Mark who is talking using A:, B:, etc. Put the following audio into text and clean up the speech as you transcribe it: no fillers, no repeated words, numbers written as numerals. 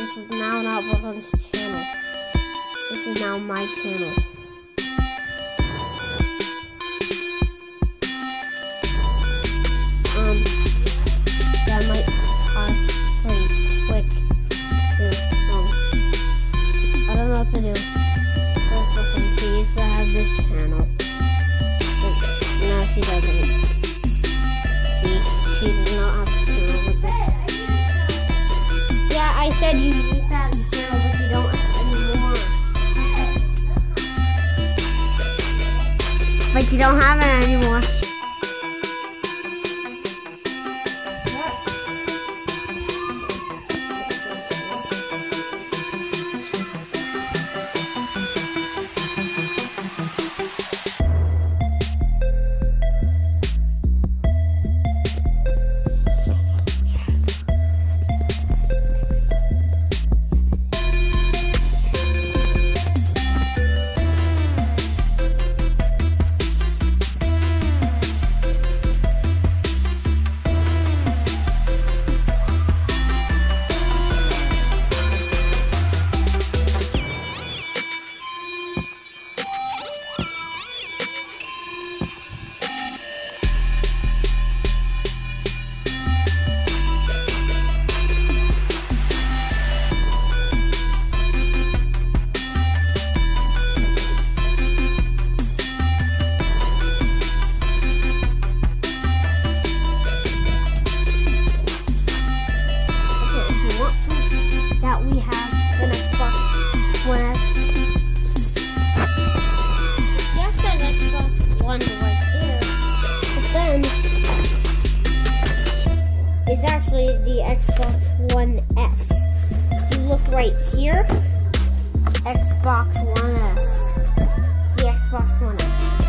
A: this is now not Brooklyn's channel. This is now my channel. That might cost pretty quick. I don't know what to do. She needs to have this channel. But no, she doesn't. She does not have a channel with this. Yeah, I said you need to have a channel, but you don't have anymore. But you don't have it anymore. That we have an Xbox One S. Yes, an Xbox One right here. But then it's actually the Xbox One S. You look right here, Xbox One S. The Xbox One S.